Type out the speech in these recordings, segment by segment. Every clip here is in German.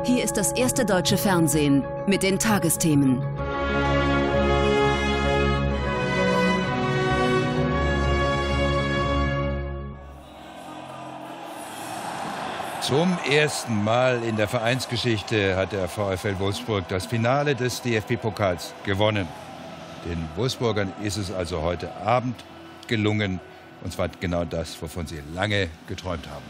Hier ist das erste deutsche Fernsehen mit den Tagesthemen. Zum ersten Mal in der Vereinsgeschichte hat der VfL Wolfsburg das Finale des DFB-Pokals gewonnen. Den Wolfsburgern ist es also heute Abend gelungen, und zwar genau das, wovon sie lange geträumt haben.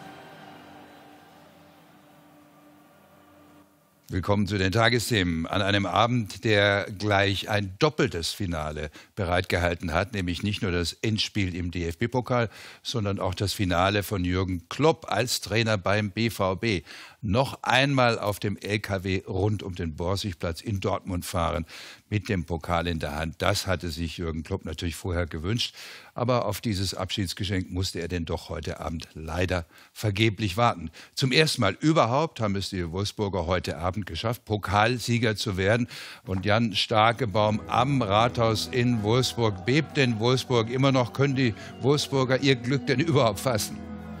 Willkommen zu den Tagesthemen an einem Abend, der gleich ein doppeltes Finale bereitgehalten hat, nämlich nicht nur das Endspiel im DFB-Pokal, sondern auch das Finale von Jürgen Klopp als Trainer beim BVB. Noch einmal auf dem LKW rund um den Borsigplatz in Dortmund fahren mit dem Pokal in der Hand. Das hatte sich Jürgen Klopp natürlich vorher gewünscht, aber auf dieses Abschiedsgeschenk musste er denn doch heute Abend leider vergeblich warten. Zum ersten Mal überhaupt haben es die Wolfsburger heute Abend geschafft, Pokalsieger zu werden. Und Jan Starkebaum am Rathaus in Wolfsburg. Bebt denn Wolfsburg immer noch? Können die Wolfsburger ihr Glück denn überhaupt fassen?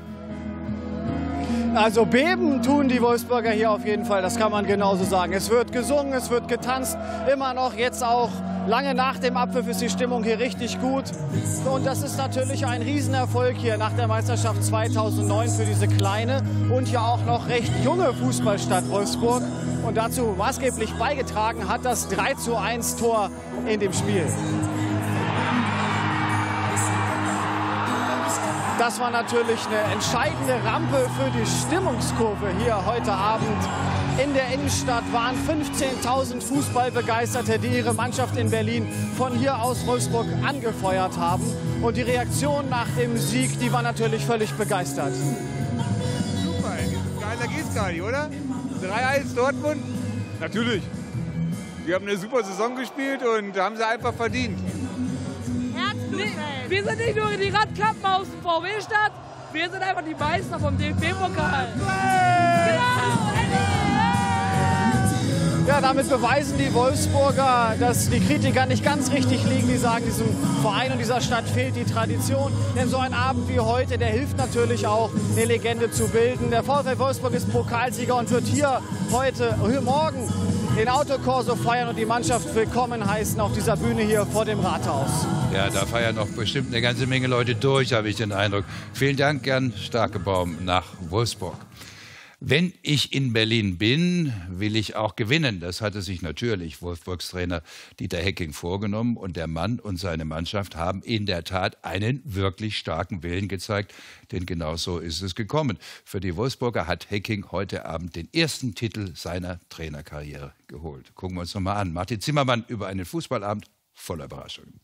Also beben tun die Wolfsburger hier auf jeden Fall, das kann man genauso sagen. Es wird gesungen, es wird getanzt, immer noch, jetzt auch lange nach dem Abpfiff ist die Stimmung hier richtig gut. Und das ist natürlich ein Riesenerfolg hier nach der Meisterschaft 2009 für diese kleine und ja auch noch recht junge Fußballstadt Wolfsburg. Und dazu maßgeblich beigetragen hat das 3:1 Tor in dem Spiel. Das war natürlich eine entscheidende Rampe für die Stimmungskurve hier heute Abend. In der Innenstadt waren 15.000 Fußballbegeisterte, die ihre Mannschaft in Berlin von hier aus Wolfsburg angefeuert haben. Und die Reaktion nach dem Sieg, die war natürlich völlig begeistert. Super, geiler geht's gar nicht, oder? 3:1 Dortmund? Natürlich. Die haben eine super Saison gespielt und haben sie einfach verdient. Wir sind nicht nur die Radkappen aus dem VW-Stadt, wir sind einfach die Meister vom DFB-Pokal. Ja, damit beweisen die Wolfsburger, dass die Kritiker nicht ganz richtig liegen. Die sagen, diesem Verein und dieser Stadt fehlt die Tradition. Denn so ein Abend wie heute, der hilft natürlich auch, eine Legende zu bilden. Der VfL Wolfsburg ist Pokalsieger und wird hier morgen den Autokorso feiern und die Mannschaft willkommen heißen auf dieser Bühne hier vor dem Rathaus. Ja, da feiern noch bestimmt eine ganze Menge Leute durch, habe ich den Eindruck. Vielen Dank, Jan Starkebaum nach Wolfsburg. Wenn ich in Berlin bin, will ich auch gewinnen. Das hatte sich natürlich Wolfsburgs Trainer Dieter Hecking vorgenommen. Und der Mann und seine Mannschaft haben in der Tat einen wirklich starken Willen gezeigt. Denn genau so ist es gekommen. Für die Wolfsburger hat Hecking heute Abend den ersten Titel seiner Trainerkarriere geholt. Gucken wir uns noch mal an. Martin Zimmermann über einen Fußballabend voller Überraschungen.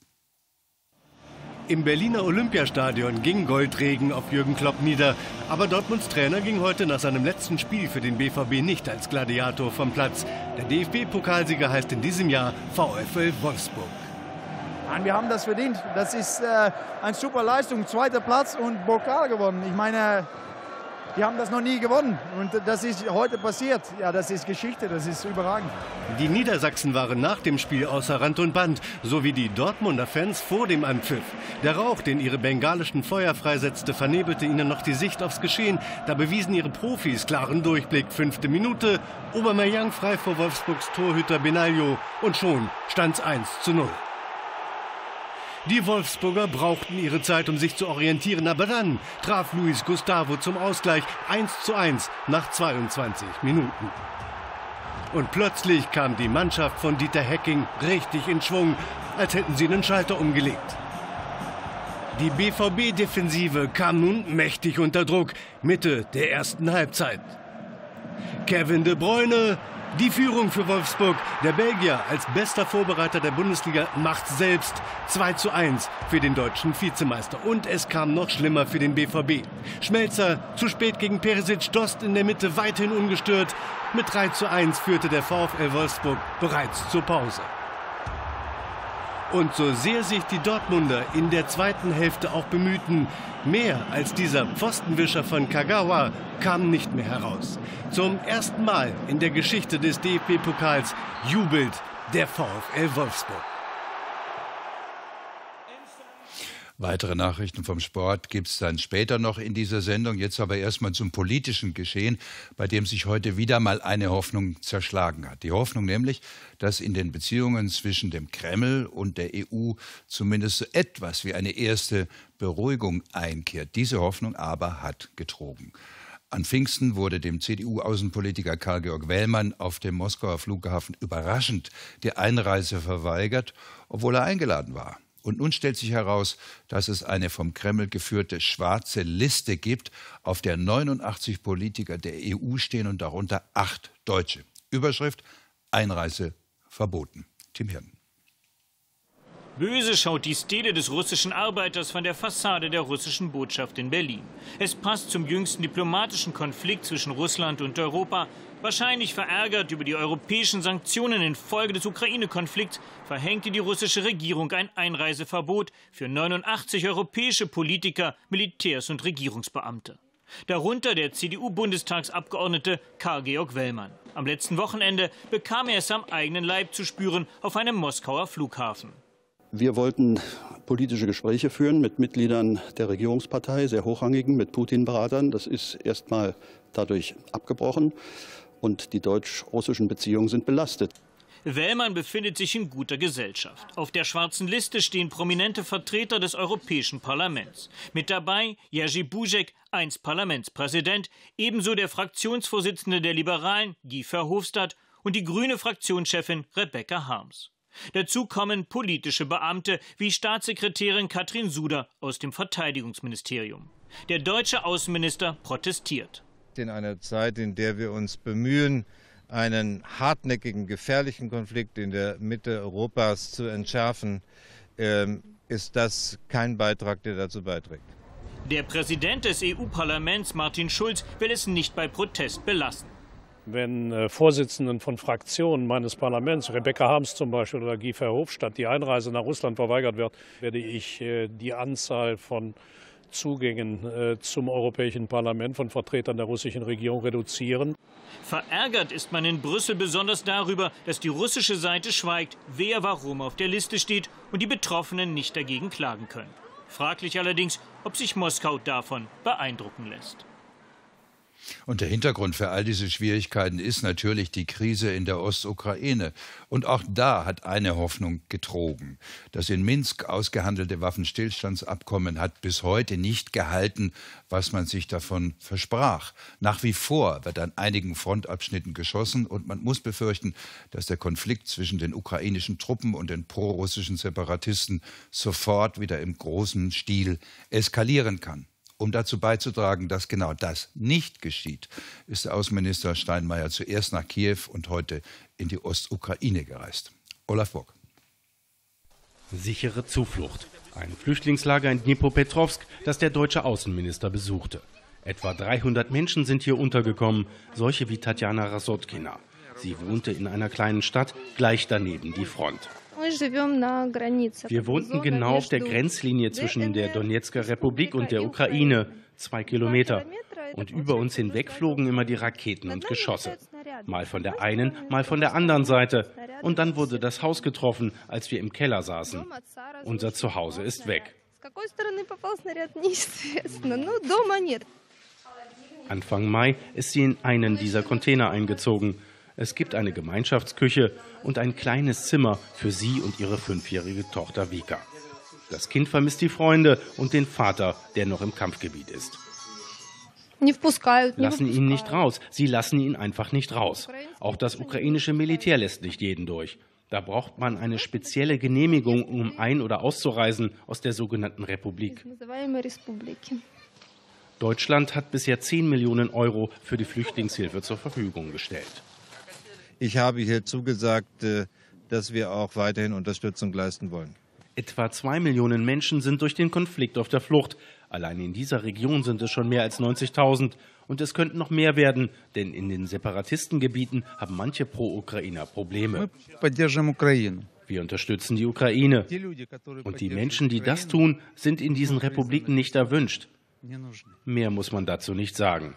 Im Berliner Olympiastadion ging Goldregen auf Jürgen Klopp nieder. Aber Dortmunds Trainer ging heute nach seinem letzten Spiel für den BVB nicht als Gladiator vom Platz. Der DFB-Pokalsieger heißt in diesem Jahr VfL Wolfsburg. Wir haben das verdient. Das ist eine super Leistung. Zweiter Platz und Pokal gewonnen. Ich meine, die haben das noch nie gewonnen. Und das ist heute passiert. Ja, das ist Geschichte. Das ist überragend. Die Niedersachsen waren nach dem Spiel außer Rand und Band, so wie die Dortmunder Fans vor dem Anpfiff. Der Rauch, den ihre bengalischen Feuer freisetzte, vernebelte ihnen noch die Sicht aufs Geschehen. Da bewiesen ihre Profis klaren Durchblick. 5. Minute, Aubameyang frei vor Wolfsburgs Torhüter Benaglio. Und schon stand's 1:0. Die Wolfsburger brauchten ihre Zeit, um sich zu orientieren, aber dann traf Luis Gustavo zum Ausgleich 1:1 nach 22 Minuten. Und plötzlich kam die Mannschaft von Dieter Hecking richtig in Schwung, als hätten sie einen Schalter umgelegt. Die BVB-Defensive kam nun mächtig unter Druck, Mitte der ersten Halbzeit. Kevin De Bruyne, die Führung für Wolfsburg. Der Belgier als bester Vorbereiter der Bundesliga macht selbst 2:1 für den deutschen Vizemeister. Und es kam noch schlimmer für den BVB. Schmelzer zu spät gegen Perisic, Dost in der Mitte weiterhin ungestört. Mit 3:1 führte der VfL Wolfsburg bereits zur Pause. Und so sehr sich die Dortmunder in der zweiten Hälfte auch bemühten, mehr als dieser Pfostenwischer von Kagawa kam nicht mehr heraus. Zum ersten Mal in der Geschichte des DFB-Pokals jubelt der VfL Wolfsburg. Weitere Nachrichten vom Sport gibt es dann später noch in dieser Sendung. Jetzt aber erstmal zum politischen Geschehen, bei dem sich heute wieder mal eine Hoffnung zerschlagen hat. Die Hoffnung nämlich, dass in den Beziehungen zwischen dem Kreml und der EU zumindest so etwas wie eine erste Beruhigung einkehrt. Diese Hoffnung aber hat getrogen. An Pfingsten wurde dem CDU-Außenpolitiker Karl-Georg Wellmann auf dem Moskauer Flughafen überraschend die Einreise verweigert, obwohl er eingeladen war. Und nun stellt sich heraus, dass es eine vom Kreml geführte schwarze Liste gibt, auf der 89 Politiker der EU stehen und darunter 8 Deutsche. Überschrift: Einreise verboten. Tim Hirn. Böse schaut die Stele des russischen Arbeiters von der Fassade der russischen Botschaft in Berlin. Es passt zum jüngsten diplomatischen Konflikt zwischen Russland und Europa. Wahrscheinlich verärgert über die europäischen Sanktionen infolge des Ukraine-Konflikts verhängte die russische Regierung ein Einreiseverbot für 89 europäische Politiker, Militärs und Regierungsbeamte. Darunter der CDU-Bundestagsabgeordnete Karl-Georg Wellmann. Am letzten Wochenende bekam er es am eigenen Leib zu spüren auf einem Moskauer Flughafen. Wir wollten politische Gespräche führen mit Mitgliedern der Regierungspartei, sehr hochrangigen, mit Putin-Beratern. Das ist erstmal dadurch abgebrochen und die deutsch-russischen Beziehungen sind belastet. Wellmann befindet sich in guter Gesellschaft. Auf der schwarzen Liste stehen prominente Vertreter des Europäischen Parlaments. Mit dabei Jerzy Buzek, einst Parlamentspräsident, ebenso der Fraktionsvorsitzende der Liberalen, Guy Verhofstadt, und die grüne Fraktionschefin Rebecca Harms. Dazu kommen politische Beamte wie Staatssekretärin Katrin Suder aus dem Verteidigungsministerium. Der deutsche Außenminister protestiert. In einer Zeit, in der wir uns bemühen, einen hartnäckigen, gefährlichen Konflikt in der Mitte Europas zu entschärfen, ist das kein Beitrag, der dazu beiträgt. Der Präsident des EU-Parlaments, Martin Schulz, will es nicht bei Protest belassen. Wenn Vorsitzenden von Fraktionen meines Parlaments, Rebecca Harms zum Beispiel oder Guy Verhofstadt, die Einreise nach Russland verweigert wird, werde ich die Anzahl von Zugängen zum Europäischen Parlament von Vertretern der russischen Regierung reduzieren. Verärgert ist man in Brüssel besonders darüber, dass die russische Seite schweigt, wer warum auf der Liste steht und die Betroffenen nicht dagegen klagen können. Fraglich allerdings, ob sich Moskau davon beeindrucken lässt. Und der Hintergrund für all diese Schwierigkeiten ist natürlich die Krise in der Ostukraine. Und auch da hat eine Hoffnung getrogen. Das in Minsk ausgehandelte Waffenstillstandsabkommen hat bis heute nicht gehalten, was man sich davon versprach. Nach wie vor wird an einigen Frontabschnitten geschossen und man muss befürchten, dass der Konflikt zwischen den ukrainischen Truppen und den prorussischen Separatisten sofort wieder im großen Stil eskalieren kann. Um dazu beizutragen, dass genau das nicht geschieht, ist der Außenminister Steinmeier zuerst nach Kiew und heute in die Ostukraine gereist. Olaf Burg. Sichere Zuflucht. Ein Flüchtlingslager in Dnipropetrovsk, das der deutsche Außenminister besuchte. Etwa 300 Menschen sind hier untergekommen, solche wie Tatjana Rasotkina. Sie wohnte in einer kleinen Stadt, gleich daneben die Front. Wir wohnten genau auf der Grenzlinie zwischen der Donezker Republik und der Ukraine, 2 Kilometer. Und über uns hinweg flogen immer die Raketen und Geschosse. Mal von der einen, mal von der anderen Seite. Und dann wurde das Haus getroffen, als wir im Keller saßen. Unser Zuhause ist weg. Anfang Mai ist sie in einen dieser Container eingezogen. Es gibt eine Gemeinschaftsküche und ein kleines Zimmer für sie und ihre 5-jährige Tochter Vika. Das Kind vermisst die Freunde und den Vater, der noch im Kampfgebiet ist. Lassen ihn nicht raus. Sie lassen ihn einfach nicht raus. Auch das ukrainische Militär lässt nicht jeden durch. Da braucht man eine spezielle Genehmigung, um ein- oder auszureisen aus der sogenannten Republik. Deutschland hat bisher 10 Millionen Euro für die Flüchtlingshilfe zur Verfügung gestellt. Ich habe hier zugesagt, dass wir auch weiterhin Unterstützung leisten wollen. Etwa 2 Millionen Menschen sind durch den Konflikt auf der Flucht. Allein in dieser Region sind es schon mehr als 90.000. Und es könnten noch mehr werden, denn in den Separatistengebieten haben manche Pro-Ukrainer Probleme. Wir unterstützen die Ukraine. Und die Menschen, die das tun, sind in diesen Republiken nicht erwünscht. Mehr muss man dazu nicht sagen.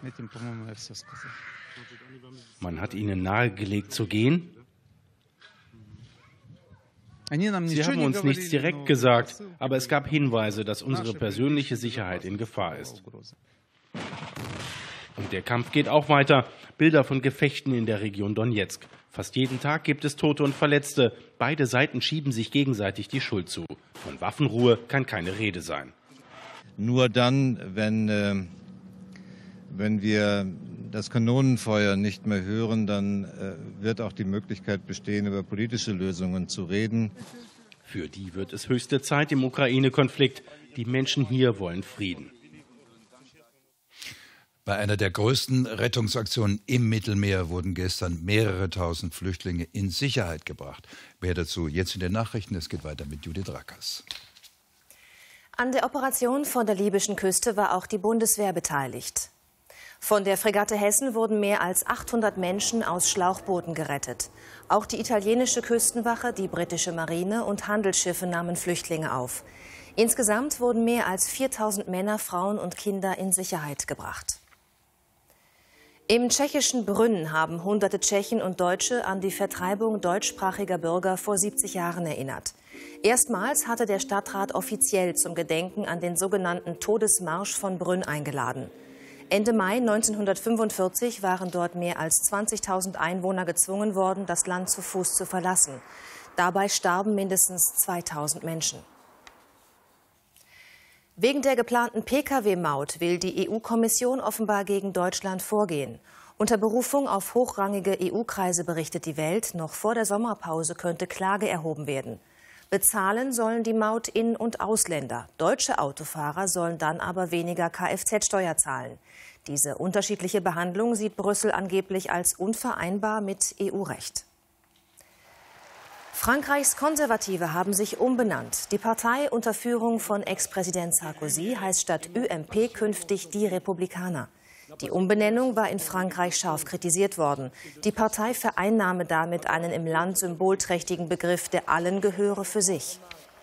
Man hat ihnen nahegelegt zu gehen. Sie haben uns nichts direkt gesagt, aber es gab Hinweise, dass unsere persönliche Sicherheit in Gefahr ist. Und der Kampf geht auch weiter. Bilder von Gefechten in der Region Donezk. Fast jeden Tag gibt es Tote und Verletzte. Beide Seiten schieben sich gegenseitig die Schuld zu. Von Waffenruhe kann keine Rede sein. Nur dann, wenn wir das Kanonenfeuer nicht mehr hören, dann wird auch die Möglichkeit bestehen, über politische Lösungen zu reden. Für die wird es höchste Zeit im Ukraine-Konflikt. Die Menschen hier wollen Frieden. Bei einer der größten Rettungsaktionen im Mittelmeer wurden gestern mehrere tausend Flüchtlinge in Sicherheit gebracht. Mehr dazu jetzt in den Nachrichten. Es geht weiter mit Judith Rackers. An der Operation vor der libyschen Küste war auch die Bundeswehr beteiligt. Von der Fregatte Hessen wurden mehr als 800 Menschen aus Schlauchbooten gerettet. Auch die italienische Küstenwache, die britische Marine und Handelsschiffe nahmen Flüchtlinge auf. Insgesamt wurden mehr als 4000 Männer, Frauen und Kinder in Sicherheit gebracht. Im tschechischen Brünn haben hunderte Tschechen und Deutsche an die Vertreibung deutschsprachiger Bürger vor 70 Jahren erinnert. Erstmals hatte der Stadtrat offiziell zum Gedenken an den sogenannten Todesmarsch von Brünn eingeladen. Ende Mai 1945 waren dort mehr als 20.000 Einwohner gezwungen worden, das Land zu Fuß zu verlassen. Dabei starben mindestens 2000 Menschen. Wegen der geplanten Pkw-Maut will die EU-Kommission offenbar gegen Deutschland vorgehen. Unter Berufung auf hochrangige EU-Kreise berichtet die Welt, noch vor der Sommerpause könnte Klage erhoben werden. Bezahlen sollen die Maut In- und Ausländer. Deutsche Autofahrer sollen dann aber weniger Kfz-Steuer zahlen. Diese unterschiedliche Behandlung sieht Brüssel angeblich als unvereinbar mit EU-Recht. Frankreichs Konservative haben sich umbenannt. Die Partei unter Führung von Ex-Präsident Sarkozy heißt statt UMP künftig die Republikaner. Die Umbenennung war in Frankreich scharf kritisiert worden. Die Partei vereinnahme damit einen im Land symbolträchtigen Begriff, der allen gehöre, für sich.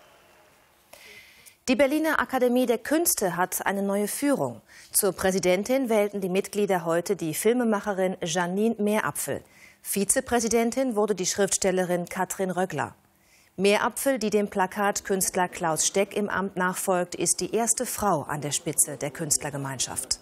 Die Berliner Akademie der Künste hat eine neue Führung. Zur Präsidentin wählten die Mitglieder heute die Filmemacherin Janine Meerapfel. Vizepräsidentin wurde die Schriftstellerin Katrin Röckler. Meerapfel, die dem Plakatkünstler Klaus Steck im Amt nachfolgt, ist die erste Frau an der Spitze der Künstlergemeinschaft.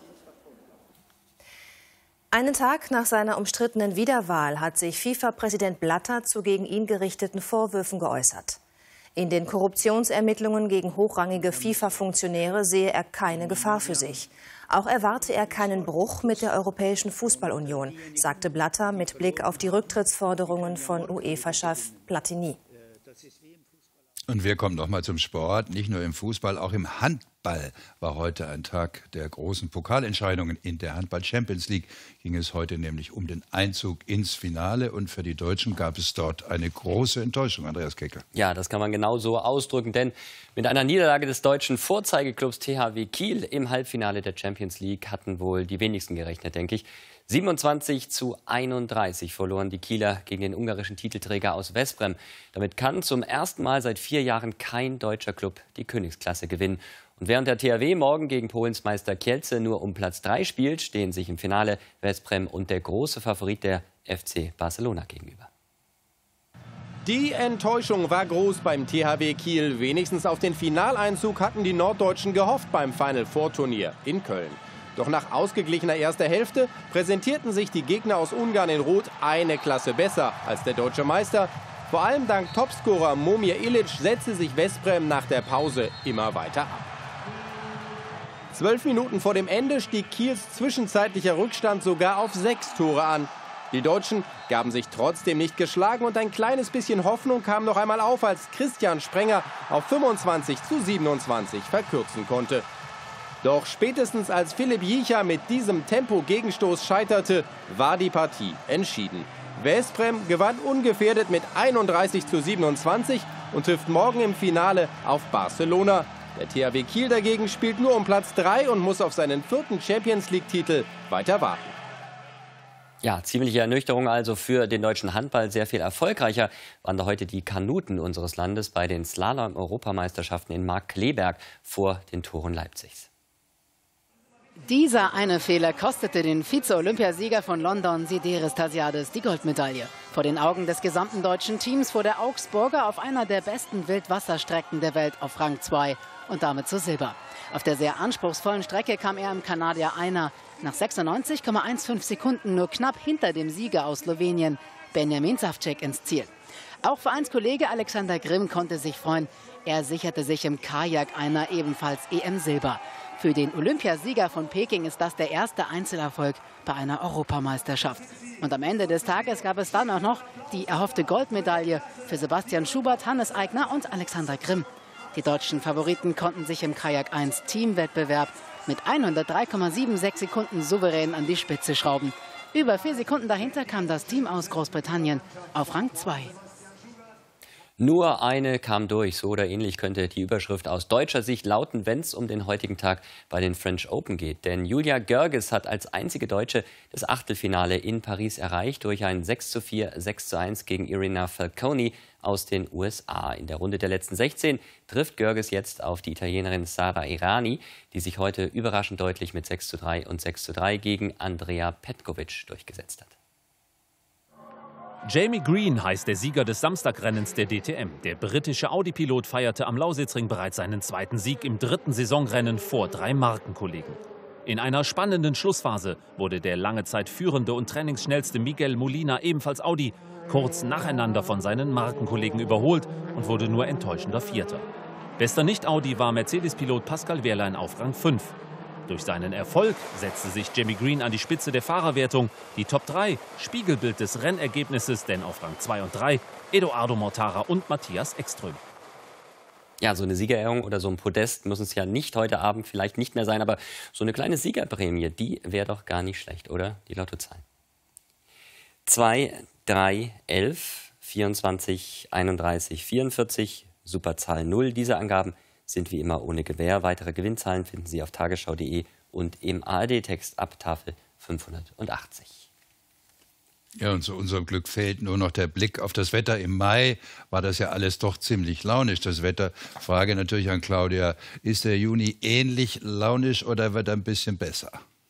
Einen Tag nach seiner umstrittenen Wiederwahl hat sich FIFA-Präsident Blatter zu gegen ihn gerichteten Vorwürfen geäußert. In den Korruptionsermittlungen gegen hochrangige FIFA-Funktionäre sehe er keine Gefahr für sich. Auch erwarte er keinen Bruch mit der Europäischen Fußballunion, sagte Blatter mit Blick auf die Rücktrittsforderungen von UEFA-Chef Platini. Und wir kommen noch mal zum Sport. Nicht nur im Fußball, auch im Handball war heute ein Tag der großen Pokalentscheidungen. In der Handball-Champions League ging es heute nämlich um den Einzug ins Finale. Und für die Deutschen gab es dort eine große Enttäuschung. Andreas Keckel. Ja, das kann man genau so ausdrücken. Denn mit einer Niederlage des deutschen Vorzeigeklubs THW Kiel im Halbfinale der Champions League hatten wohl die wenigsten gerechnet, denke ich. 27:31 verloren die Kieler gegen den ungarischen Titelträger aus Veszprém. Damit kann zum ersten Mal seit 4 Jahren kein deutscher Club die Königsklasse gewinnen. Und während der THW morgen gegen Polens Meister Kielce nur um Platz 3 spielt, stehen sich im Finale Veszprém und der große Favorit der FC Barcelona gegenüber. Die Enttäuschung war groß beim THW Kiel. Wenigstens auf den Finaleinzug hatten die Norddeutschen gehofft beim Final-Four-Turnier in Köln. Doch nach ausgeglichener erster Hälfte präsentierten sich die Gegner aus Ungarn in Rot eine Klasse besser als der deutsche Meister. Vor allem dank Topscorer Momir Ilic setzte sich Veszprém nach der Pause immer weiter ab. 12 Minuten vor dem Ende stieg Kiels zwischenzeitlicher Rückstand sogar auf 6 Tore an. Die Deutschen gaben sich trotzdem nicht geschlagen und ein kleines bisschen Hoffnung kam noch einmal auf, als Christian Sprenger auf 25:27 verkürzen konnte. Doch spätestens als Philipp Jicha mit diesem Tempo-Gegenstoß scheiterte, war die Partie entschieden. Veszprém gewann ungefährdet mit 31:27 und trifft morgen im Finale auf Barcelona. Der THW Kiel dagegen spielt nur um Platz 3 und muss auf seinen 4. Champions-League-Titel weiter warten. Ja, ziemliche Ernüchterung also für den deutschen Handball. Sehr viel erfolgreicher waren da heute die Kanuten unseres Landes bei den Slalom-Europameisterschaften in Markkleeberg vor den Toren Leipzigs. Dieser eine Fehler kostete den Vize-Olympiasieger von London, Sideris Tassiadis, die Goldmedaille. Vor den Augen des gesamten deutschen Teams fuhr der Augsburger auf einer der besten Wildwasserstrecken der Welt auf Rang 2 und damit zu Silber. Auf der sehr anspruchsvollen Strecke kam er im Kanadier Einer nach 96,15 Sekunden nur knapp hinter dem Sieger aus Slowenien, Benjamin Savcek, ins Ziel. Auch Vereinskollege Alexander Grimm konnte sich freuen. Er sicherte sich im Kajak Einer ebenfalls EM-Silber. Für den Olympiasieger von Peking ist das der erste Einzelerfolg bei einer Europameisterschaft. Und am Ende des Tages gab es dann auch noch die erhoffte Goldmedaille für Sebastian Schubert, Hannes Aigner und Alexander Grimm. Die deutschen Favoriten konnten sich im Kajak 1 Teamwettbewerb mit 103,76 Sekunden souverän an die Spitze schrauben. Über 4 Sekunden dahinter kam das Team aus Großbritannien auf Rang 2. Nur eine kam durch, so oder ähnlich könnte die Überschrift aus deutscher Sicht lauten, wenn es um den heutigen Tag bei den French Open geht. Denn Julia Görges hat als einzige Deutsche das Achtelfinale in Paris erreicht durch ein 6:4, 6:1 gegen Irina Falconi aus den USA. In der Runde der letzten 16 trifft Görges jetzt auf die Italienerin Sara Errani, die sich heute überraschend deutlich mit 6:3 und 6:3 gegen Andrea Petkovic durchgesetzt hat. Jamie Green heißt der Sieger des Samstagrennens der DTM. Der britische Audi-Pilot feierte am Lausitzring bereits seinen zweiten Sieg im 3. Saisonrennen vor 3 Markenkollegen. In einer spannenden Schlussphase wurde der lange Zeit führende und trainingsschnellste Miguel Molina, ebenfalls Audi, kurz nacheinander von seinen Markenkollegen überholt und wurde nur enttäuschender Vierter. Bester Nicht-Audi war Mercedes-Pilot Pascal Wehrlein auf Rang 5. Durch seinen Erfolg setzte sich Jamie Green an die Spitze der Fahrerwertung. Die Top 3, Spiegelbild des Rennergebnisses, denn auf Rang 2 und 3 Edoardo Mortara und Matthias Ekström. Ja, so eine Siegerehrung oder so ein Podest muss es ja nicht heute Abend vielleicht nicht mehr sein, aber so eine kleine Siegerprämie, die wäre doch gar nicht schlecht, oder? Die Lottozahlen. 2, 3, 11, 24, 31, 44, Superzahl 0. Diese Angaben sind wie immer ohne Gewähr. Weitere Gewinnzahlen finden Sie auf tagesschau.de und im ARD-Text ab Tafel 580. Ja, und zu unserem Glück fehlt nur noch der Blick auf das Wetter. Im Mai war das ja alles doch ziemlich launisch, das Wetter. Frage natürlich an Claudia, ist der Juni ähnlich launisch oder wird er ein bisschen besser?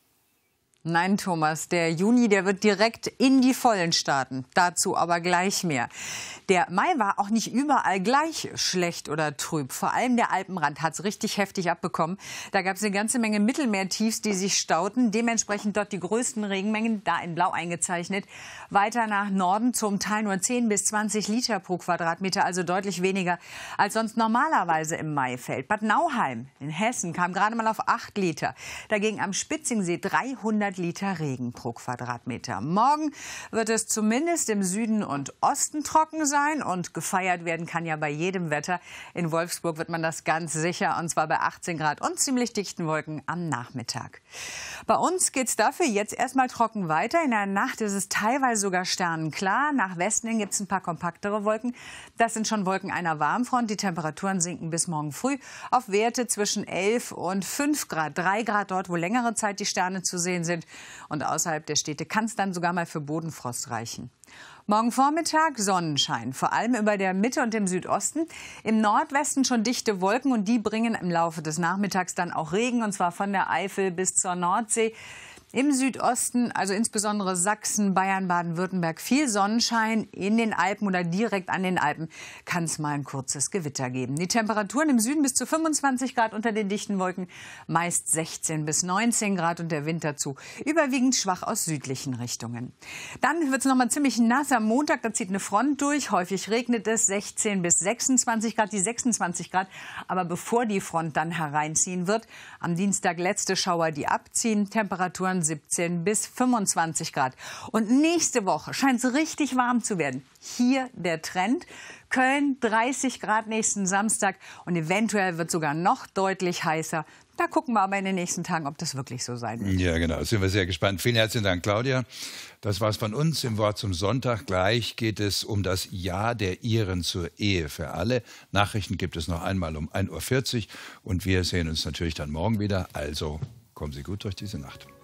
Nein, Thomas, der Juni, der wird direkt in die Vollen starten. Dazu aber gleich mehr. Der Mai war auch nicht überall gleich schlecht oder trüb. Vor allem der Alpenrand hat es richtig heftig abbekommen. Da gab es eine ganze Menge Mittelmeertiefs, die sich stauten. Dementsprechend dort die größten Regenmengen, da in Blau eingezeichnet. Weiter nach Norden zum Teil nur 10 bis 20 Liter pro Quadratmeter, also deutlich weniger, als sonst normalerweise im Mai fällt. Bad Nauheim in Hessen kam gerade mal auf 8 Liter. Dagegen am Spitzingsee 300 Liter Regen pro Quadratmeter. Morgen wird es zumindest im Süden und Osten trocken sein und gefeiert werden kann ja bei jedem Wetter. In Wolfsburg wird man das ganz sicher, und zwar bei 18 Grad und ziemlich dichten Wolken am Nachmittag. Bei uns geht es dafür jetzt erstmal trocken weiter. In der Nacht ist es teilweise sogar sternenklar. Nach Westen hin gibt es ein paar kompaktere Wolken. Das sind schon Wolken einer Warmfront. Die Temperaturen sinken bis morgen früh auf Werte zwischen 11 und 5 Grad. 3 Grad dort, wo längere Zeit die Sterne zu sehen sind. Und außerhalb der Städte kann es dann sogar mal für Bodenfrost reichen. Morgen Vormittag Sonnenschein, vor allem über der Mitte und im Südosten. Im Nordwesten schon dichte Wolken und die bringen im Laufe des Nachmittags dann auch Regen, und zwar von der Eifel bis zur Nordsee. Im Südosten, also insbesondere Sachsen, Bayern, Baden-Württemberg, viel Sonnenschein. In den Alpen oder direkt an den Alpen kann es mal ein kurzes Gewitter geben. Die Temperaturen im Süden bis zu 25 Grad unter den dichten Wolken, meist 16 bis 19 Grad und der Wind dazu überwiegend schwach aus südlichen Richtungen. Dann wird es noch mal ziemlich nass am Montag, da zieht eine Front durch. Häufig regnet es, 16 bis 26 Grad, die 26 Grad. Aber bevor die Front dann hereinziehen wird, am Dienstag letzte Schauer, die abziehen, Temperaturen 17 bis 25 Grad. Und nächste Woche scheint es richtig warm zu werden. Hier der Trend. Köln 30 Grad nächsten Samstag und eventuell wird sogar noch deutlich heißer. Da gucken wir aber in den nächsten Tagen, ob das wirklich so sein wird. Ja, genau. Sind wir sehr gespannt. Vielen herzlichen Dank, Claudia. Das war's von uns im Wort zum Sonntag. Gleich geht es um das Ja der Iren zur Ehe für alle. Nachrichten gibt es noch einmal um 1:40 Uhr. Und wir sehen uns natürlich dann morgen wieder. Also kommen Sie gut durch diese Nacht.